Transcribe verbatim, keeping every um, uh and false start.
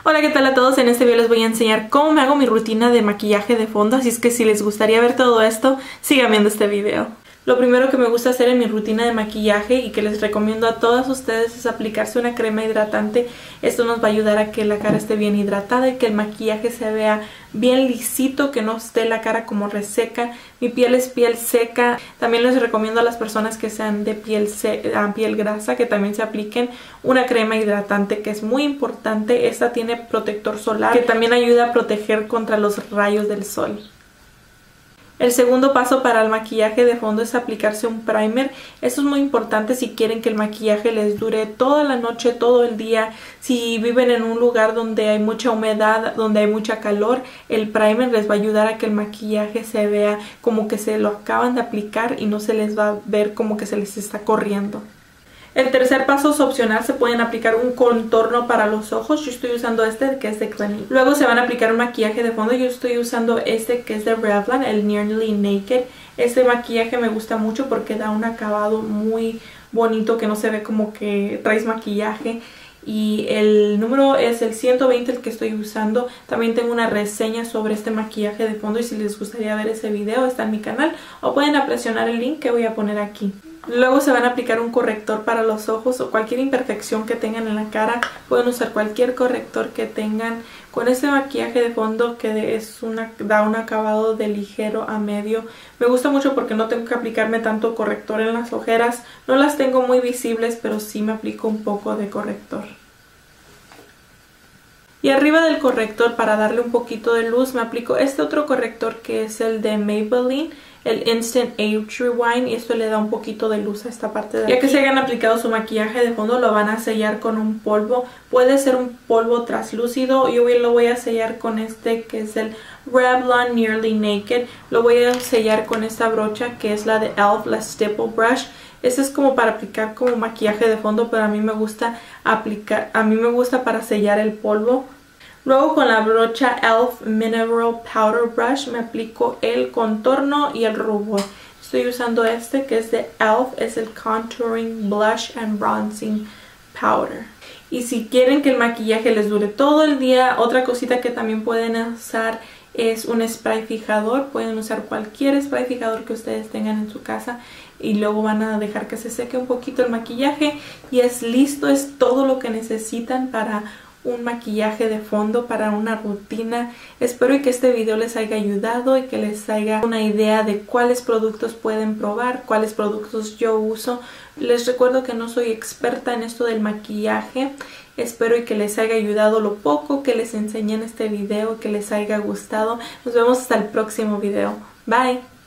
Hola, ¿qué tal a todos? En este video les voy a enseñar cómo me hago mi rutina de maquillaje de fondo, así es que si les gustaría ver todo esto, sigan viendo este video. Lo primero que me gusta hacer en mi rutina de maquillaje y que les recomiendo a todas ustedes es aplicarse una crema hidratante. Esto nos va a ayudar a que la cara esté bien hidratada y que el maquillaje se vea bien lisito, que no esté la cara como reseca. Mi piel es piel seca. También les recomiendo a las personas que sean de piel, piel grasa que también se apliquen una crema hidratante, que es muy importante. Esta tiene protector solar que también ayuda a proteger contra los rayos del sol. El segundo paso para el maquillaje de fondo es aplicarse un primer. Esto es muy importante si quieren que el maquillaje les dure toda la noche, todo el día. Si viven en un lugar donde hay mucha humedad, donde hay mucha calor, el primer les va a ayudar a que el maquillaje se vea como que se lo acaban de aplicar y no se les va a ver como que se les está corriendo. El tercer paso es opcional, se pueden aplicar un contorno para los ojos. Yo estoy usando este que es de Clinique. Luego se van a aplicar un maquillaje de fondo. Yo estoy usando este que es de Revlon, el Nearly Naked. Este maquillaje me gusta mucho porque da un acabado muy bonito, que no se ve como que traes maquillaje. Y el número es el ciento veinte el que estoy usando. También tengo una reseña sobre este maquillaje de fondo y si les gustaría ver ese video está en mi canal o pueden presionar el link que voy a poner aquí. Luego se van a aplicar un corrector para los ojos o cualquier imperfección que tengan en la cara. Pueden usar cualquier corrector que tengan. Con este maquillaje de fondo que es una, da un acabado de ligero a medio. Me gusta mucho porque no tengo que aplicarme tanto corrector en las ojeras. No las tengo muy visibles, pero sí me aplico un poco de corrector. Y arriba del corrector, para darle un poquito de luz, me aplico este otro corrector que es el de Maybelline, el Instant Age Rewind, y esto le da un poquito de luz a esta parte de aquí. Ya que se hayan aplicado su maquillaje de fondo, lo van a sellar con un polvo. Puede ser un polvo translúcido. Yo lo voy a sellar con este que es el Revlon Nearly Naked. Lo voy a sellar con esta brocha que es la de e l f, la Stipple Brush. Este es como para aplicar como maquillaje de fondo, pero a mí me gusta aplicar, a mí me gusta para sellar el polvo. Luego con la brocha e l f Mineral Powder Brush me aplico el contorno y el rubor. Estoy usando este que es de e l f, es el Contouring Blush and Bronzing Powder. Y si quieren que el maquillaje les dure todo el día, otra cosita que también pueden usar es un spray fijador. Pueden usar cualquier spray fijador que ustedes tengan en su casa y luego van a dejar que se seque un poquito el maquillaje y es listo. Es todo lo que necesitan para un maquillaje de fondo, para una rutina. Espero que este video les haya ayudado y que les haya una idea de cuáles productos pueden probar, cuáles productos yo uso. Les recuerdo que no soy experta en esto del maquillaje. Espero que les haya ayudado lo poco que les enseñé en este video, que les haya gustado. Nos vemos hasta el próximo video. Bye.